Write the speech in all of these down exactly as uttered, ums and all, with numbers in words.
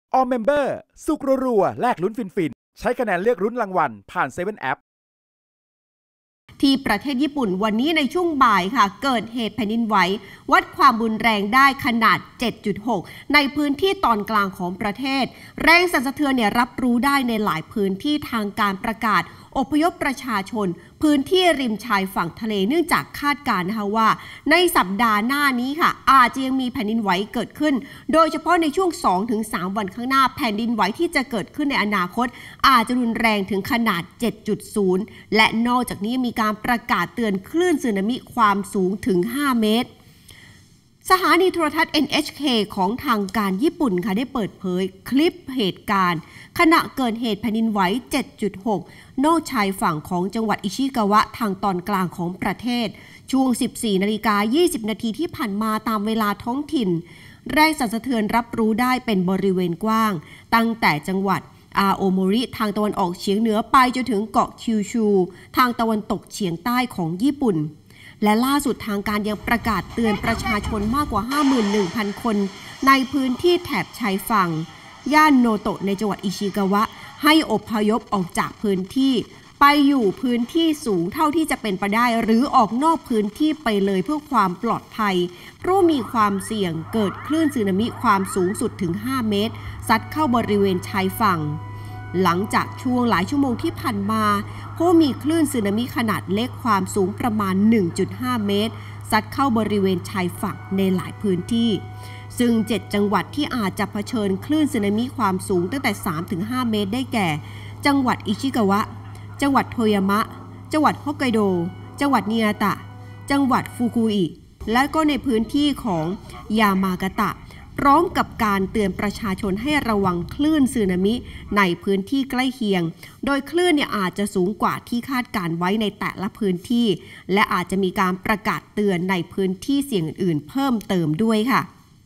All Member สุกรัวๆแลกลุ้นฟินๆใช้คะแนนเลือกลุ้นรางวัลผ่านเซเว่น App ที่ประเทศญี่ปุ่นวันนี้ในช่วงบ่ายค่ะเกิดเหตุแผ่นดินไหววัดความรุนแรงได้ขนาด เจ็ดจุดหก ในพื้นที่ตอนกลางของประเทศแรงสั่นสะเทือนเนี่ยรับรู้ได้ในหลายพื้นที่ทางการประกาศอพยพประชาชนพื้นที่ริมชายฝั่งทะเลเนื่องจากคาดการณ์นะคะว่าในสัปดาห์หน้านี้ค่ะอาจจะยังมีแผ่นดินไหวเกิดขึ้นโดยเฉพาะในช่วง สองถึงสาม วันข้างหน้าแผ่นดินไหวที่จะเกิดขึ้นในอนาคตอาจจะรุนแรงถึงขนาด เจ็ดจุดศูนย์ และนอกจากนี้มีการประกาศเตือนคลื่นสึนามิความสูงถึงห้าเมตรสถานีโทรทัศน์ เอ็น เอช เค ของทางการญี่ปุ่นค่ะได้เปิดเผยคลิปเหตุการณ์ขณะเกิดเหตุแผ่นดินไหว เจ็ดจุดหก นอกชายฝั่งของจังหวัดอิชิกาวะทางตอนกลางของประเทศช่วง สิบสี่นาฬิกายี่สิบ นาทีที่ผ่านมาตามเวลาท้องถิ่นแรงสั่นสะเทือนรับรู้ได้เป็นบริเวณกว้างตั้งแต่จังหวัดอาโอโมริทางตะวันออกเฉียงเหนือไปจนถึงเกาะคิวชูทางตะวันตกเฉียงใต้ของญี่ปุ่นและล่าสุดทางการยังประกาศเตือนประชาชนมากกว่า ห้าหมื่นหนึ่งพัน คนในพื้นที่แถบชายฝั่งย่านโนโตะในจังหวัดอิชิกาวะให้อพยพออกจากพื้นที่ไปอยู่พื้นที่สูงเท่าที่จะเป็นไปได้หรือออกนอกพื้นที่ไปเลยเพื่อความปลอดภัยเพราะมีความเสี่ยงเกิดคลื่นสึนามิความสูงสุดถึงห้าเมตรซัดเข้าบริเวณชายฝั่งหลังจากช่วงหลายชั่วโมงที่ผ่านมาพบมีคลื่นสึนามิขนาดเล็กความสูงประมาณ หนึ่งจุดห้า เมตรซัดเข้าบริเวณชายฝั่งในหลายพื้นที่ซึ่งเจ็ดจังหวัดที่อาจจะเผชิญคลื่นสึนามิความสูงตั้งแต่ สามถึงห้า เมตรได้แก่จังหวัดอิชิกาวะจังหวัดโทยามะจังหวัดฮอกไกโดจังหวัดนิอาตะจังหวัดฟุกุอิและก็ในพื้นที่ของยามากาตะพร้อมกับการเตือนประชาชนให้ระวังคลื่นสึนามิในพื้นที่ใกล้เคียงโดยคลื่นเนี่ยอาจจะสูงกว่าที่คาดการไว้ในแต่ละพื้นที่และอาจจะมีการประกาศเตือนในพื้นที่เสี่ยงอื่นๆเพิ่มเติมด้วยค่ะ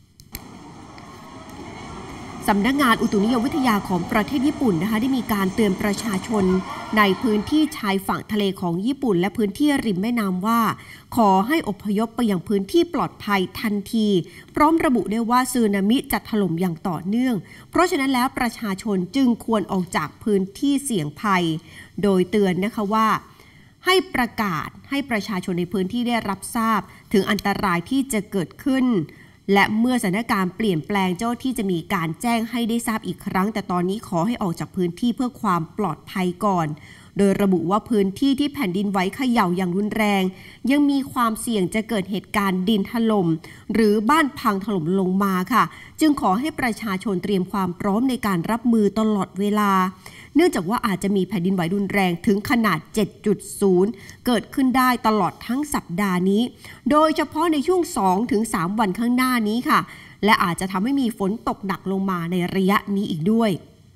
สำนักงานอุตุนิยมวิทยาของประเทศญี่ปุ่นนะคะได้มีการเตือนประชาชนในพื้นที่ชายฝั่งทะเลของญี่ปุ่นและพื้นที่ริมแม่น้ำว่าขอให้อพยพไปยังพื้นที่ปลอดภัยทันทีพร้อมระบุด้วยว่าสึนามิจะถล่มอย่างต่อเนื่องเพราะฉะนั้นแล้วประชาชนจึงควรออกจากพื้นที่เสี่ยงภัยโดยเตือนนะคะว่าให้ประกาศให้ประชาชนในพื้นที่ได้รับทราบถึงอันตรายที่จะเกิดขึ้นและเมื่อสถานการณ์เปลี่ยนแปลงเจ้าที่จะมีการแจ้งให้ได้ทราบอีกครั้งแต่ตอนนี้ขอให้ออกจากพื้นที่เพื่อความปลอดภัยก่อนโดยระบุว่าพื้นที่ที่แผ่นดินไหวเขย่าอย่างรุนแรงยังมีความเสี่ยงจะเกิดเหตุการณ์ดินถล่มหรือบ้านพังถล่มลงมาค่ะจึงขอให้ประชาชนเตรียมความพร้อมในการรับมือตลอดเวลาเนื่องจากว่าอาจจะมีแผ่นดินไหวรุนแรงถึงขนาด เจ็ดจุดศูนย์ เกิดขึ้นได้ตลอดทั้งสัปดาห์นี้โดยเฉพาะในช่วง สองถึงสาม วันข้างหน้านี้ค่ะและอาจจะทำให้มีฝนตกหนักลงมาในระยะนี้อีกด้วย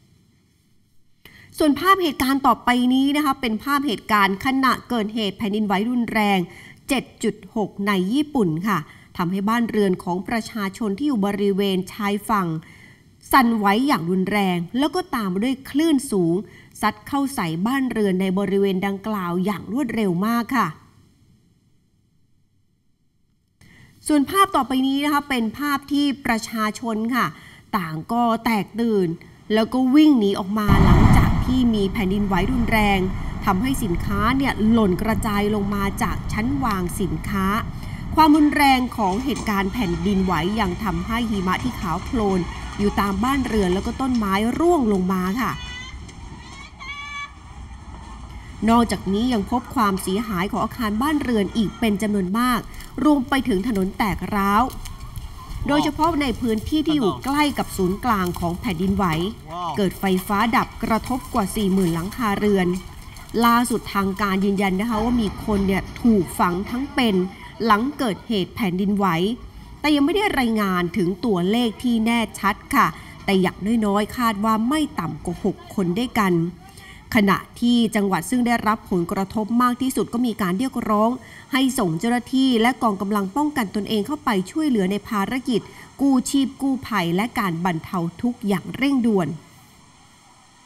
ส่วนภาพเหตุการณ์ต่อไปนี้นะคะเป็นภาพเหตุการณ์ขณะเกิดเหตุแผ่นดินไหวรุนแรง เจ็ดจุดหก ในญี่ปุ่นค่ะทำให้บ้านเรือนของประชาชนที่อยู่บริเวณชายฝั่งสั่นไหวอย่างรุนแรงแล้วก็ตามมาด้วยคลื่นสูงซัดเข้าใส่บ้านเรือนในบริเวณดังกล่าวอย่างรวดเร็วมากค่ะส่วนภาพต่อไปนี้นะคะเป็นภาพที่ประชาชนค่ะต่างก็แตกตื่นแล้วก็วิ่งหนีออกมาหลังจากที่มีแผ่นดินไหวรุนแรงทำให้สินค้าเนี่ยหล่นกระจายลงมาจากชั้นวางสินค้าความรุนแรงของเหตุการณ์แผ่นดินไหวยังทำให้หิมะที่ขาวโพลนอยู่ตามบ้านเรือนแล้วก็ต้นไม้ร่วงลงมาค่ะนอกจากนี้ยังพบความเสียหายของอาคารบ้านเรือนอีกเป็นจำนวนมากรวมไปถึงถนนแตกร้าวโดยเฉพาะในพื้นที่ที่อยู่ใกล้กับศูนย์กลางของแผ่นดินไหวเกิดไฟฟ้าดับกระทบกว่า สี่หมื่น หลังคาเรือนล่าสุดทางการยืนยันนะคะว่ามีคนเนี่ยถูกฝังทั้งเป็นหลังเกิดเหตุแผ่นดินไหวแต่ยังไม่ได้รายงานถึงตัวเลขที่แน่ชัดค่ะแต่อย่างน้อยๆคาดว่าไม่ต่ำกว่าหกคนด้วยกันขณะที่จังหวัดซึ่งได้รับผลกระทบมากที่สุดก็มีการเรียกร้องให้ส่งเจ้าหน้าที่และกองกำลังป้องกันตนเองเข้าไปช่วยเหลือในภารกิจกู้ชีพกู้ภัยและการบรรเทาทุกข์อย่างเร่งด่วน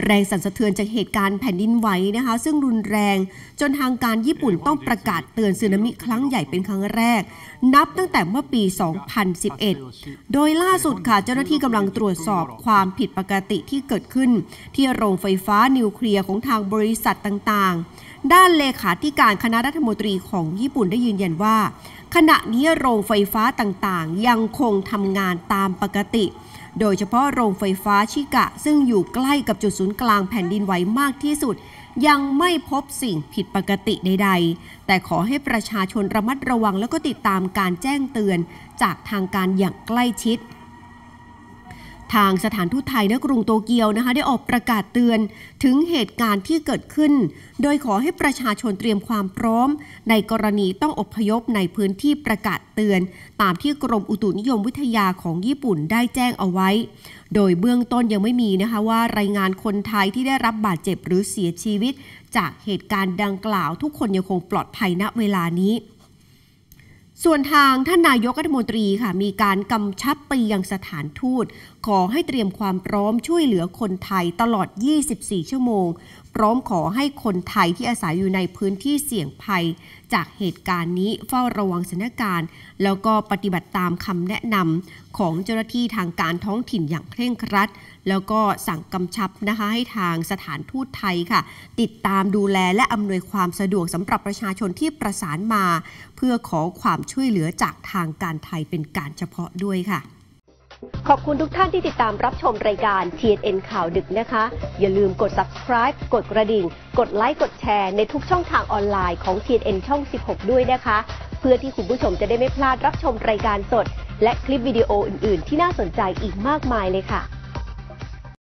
แรงสั่นสะเทือนจากเหตุการณ์แผ่นดินไหวนะคะซึ่งรุนแรงจนทางการญี่ปุ่นต้องประกาศเตือนสึนามิครั้งใหญ่เป็นครั้งแรกนับตั้งแต่เมื่อปี สองพันสิบเอ็ด โดยล่าสุดค่ะเจ้าหน้าที่กำลังตรวจสอบความผิดปกติที่เกิดขึ้นที่โรงไฟฟ้านิวเคลียร์ของทางบริษัทต่างๆด้านเลขาธิการคณะรัฐมนตรีของญี่ปุ่นได้ยืนยันว่าขณะนี้โรงไฟฟ้าต่างๆยังคงทำงานตามปกติโดยเฉพาะโรงไฟฟ้าชิกะซึ่งอยู่ใกล้กับจุดศูนย์กลางแผ่นดินไหวมากที่สุดยังไม่พบสิ่งผิดปกติใดๆแต่ขอให้ประชาชนระมัดระวังแล้วก็ติดตามการแจ้งเตือนจากทางการอย่างใกล้ชิดทางสถานทูตไทยณกรุงโตเกียวนะคะได้ออกประกาศเตือนถึงเหตุการณ์ที่เกิดขึ้นโดยขอให้ประชาชนเตรียมความพร้อมในกรณีต้องอพยพในพื้นที่ประกาศเตือนตามที่กรมอุตุนิยมวิทยาของญี่ปุ่นได้แจ้งเอาไว้โดยเบื้องต้นยังไม่มีนะคะว่ารายงานคนไทยที่ได้รับบาดเจ็บหรือเสียชีวิตจากเหตุการณ์ดังกล่าวทุกคนยังคงปลอดภัยณเวลานี้ส่วนทางท่านนายกรัฐมนตรีค่ะมีการกำชับไปยังสถานทูตขอให้เตรียมความพร้อมช่วยเหลือคนไทยตลอดยี่สิบสี่ชั่วโมงพร้อมขอให้คนไทยที่อาศัยอยู่ในพื้นที่เสี่ยงภัยจากเหตุการณ์นี้เฝ้าระวังสถานการณ์แล้วก็ปฏิบัติตามคำแนะนำของเจ้าหน้าที่ทางการท้องถิ่นอย่างเคร่งครัดแล้วก็สั่งกำชับนะคะให้ทางสถานทูตไทยค่ะติดตามดูแลและอำนวยความสะดวกสำหรับประชาชนที่ประสานมาเพื่อขอความช่วยเหลือจากทางการไทยเป็นการเฉพาะด้วยค่ะขอบคุณทุกท่านที่ติดตามรับชมรายการ ที เอ็น เอ็น ข่าวดึกนะคะอย่าลืมกด ซับสไครบ์ กดกระดิ่งกดไลค์กดแชร์ในทุกช่องทางออนไลน์ของ ที เอ็น เอ็น ช่องสิบหกด้วยนะคะเพื่อที่คุณผู้ชมจะได้ไม่พลาดรับชมรายการสดและคลิปวิดีโออื่นๆที่น่าสนใจอีกมากมายเลยค่ะ